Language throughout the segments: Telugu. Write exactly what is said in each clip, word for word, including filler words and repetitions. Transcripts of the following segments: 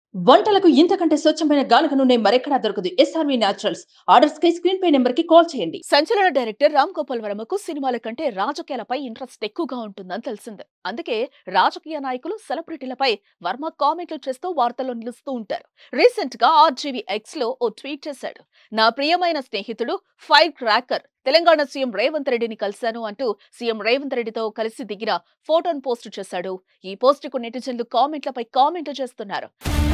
వంటలకు ఇంతకంటే స్వచ్ఛమైన గానుగ నూనె మరెక్కడా దొరకదు. SRV naturals. ఆర్డర్స్ కై స్క్రీన్ పై నెంబర్ కి కాల్ చేయండి. సంచలన డైరెక్టర్ రామ్ గోపాల్ వర్మకు సినిమాల కంటే రాజకీయాలపై ఇంట్రెస్ట్ ఎక్కువగా ఉంటుందని తెలిసిందే. అందుకే రాజకీయ నాయకులు, సెలబ్రిటీలపై వర్మ కామెంట్లు చేస్తూ వార్తల్లో నిలుస్తూ ఉంటారు. రీసెంట్ గా ఆర్జీవీ ఎక్స్ లో ఓ ట్వీట్ చేశాడు. నా ప్రియమైన స్నేహితుడు fire cracker Telangana CM Revanth రెడ్డిని కలిశాను అంటూ సీఎం రేవంత్ రెడ్డితో కలిసి దిగిన ఫోటోను పోస్టు చేశాడు. ఈ పోస్టుకు నెటిజన్లు కామెంట్లపై కామెంట్లు చేస్తున్నారు.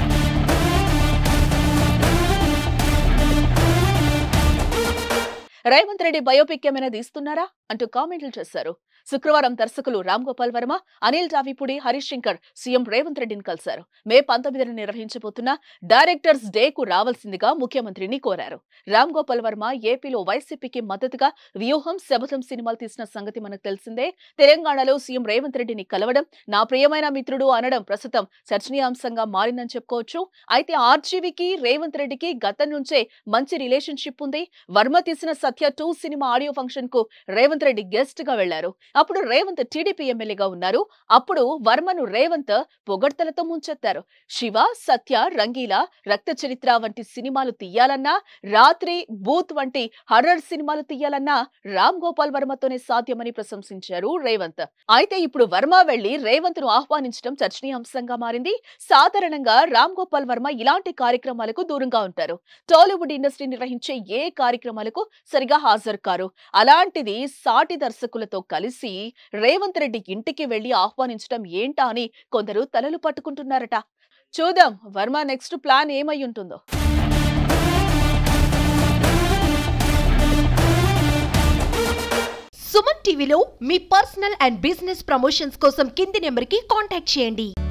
రేవంత్ రెడ్డి బయోపిక్ ఏమైనా తీస్తున్నారా అంటూ కామెంట్లు చేశారు. శుక్రవారం దర్శకులు రామ్ గోపాల్ వర్మ, అనిల్ రావిపూడి, హరీష్ శంకర్ సీఎం రేవంత్ రెడ్డిని కలిశారు. మే పంతొమ్మిదిన నిర్వహించబోతున్న డైరెక్టర్స్ డే కు రావాల్సిందిగా ముఖ్యమంత్రిని కోరారు. రామ్ గోపాల్ వర్మ ఏపీలో వైసీపీకి మద్దతుగా వ్యూహం, శబథం సినిమాలు తీసిన సంగతి మనకు తెలిసిందే. తెలంగాణలో సీఎం రేవంత్ రెడ్డిని కలవడం, నా ప్రియమైన మిత్రుడు అనడం ప్రస్తుతం చర్చనీయాంశంగా మారిందని చెప్పుకోవచ్చు. అయితే ఆర్జీవీకి రేవంత్ రెడ్డికి గతం నుంచే మంచి రిలేషన్షిప్ ఉంది. వర్మ తీసిన సత్య టూ సినిమా ఆడియో ఫంక్షన్ కు రేవంత్ రెడ్డి గెస్ట్ గా వెళ్లారు. అప్పుడు రేవంత్ టీడీపీ ఎమ్మెల్యేగా ఉన్నారు. అప్పుడు వర్మను రేవంత్ పొగడ్తలతో ముంచెత్తారు. శివ, సత్య, రంగీలా, రక్త చరిత్ర వంటి సినిమాలు తీయాలన్నా, రాత్రి, బూత్ వంటి హర్రర్ సినిమాలు తీయాలన్నా రామ్ గోపాల్ వర్మతోనే సాధ్యమని ప్రశంసించారు రేవంత్. అయితే ఇప్పుడు వర్మ వెళ్లి రేవంత్ ను ఆహ్వానించడం చర్చనీయాంశంగా మారింది. సాధారణంగా రామ్ గోపాల్ వర్మ ఇలాంటి కార్యక్రమాలకు దూరంగా ఉంటారు. టాలీవుడ్ ఇండస్ట్రీ నిర్వహించే ఏ కార్యక్రమాలకు సరిగా హాజరు కారు. అలాంటిది సాటి దర్శకులతో కలిసి రేవంత్ రెడ్డి ఇంటికి వెళ్లి ఆహ్వానించడం ఏంటా అని కొందరు తలలు పట్టుకుంటున్నారట. చూద్దాం వర్మ నెక్స్ట్ ప్లాన్ ఏమై ఉంటుందో. సుమన్ టీవీలో మీ పర్సనల్ అండ్ బిజినెస్ ప్రమోషన్స్ కోసం కింది నెంబర్ కి కాంటాక్ట్ చేయండి.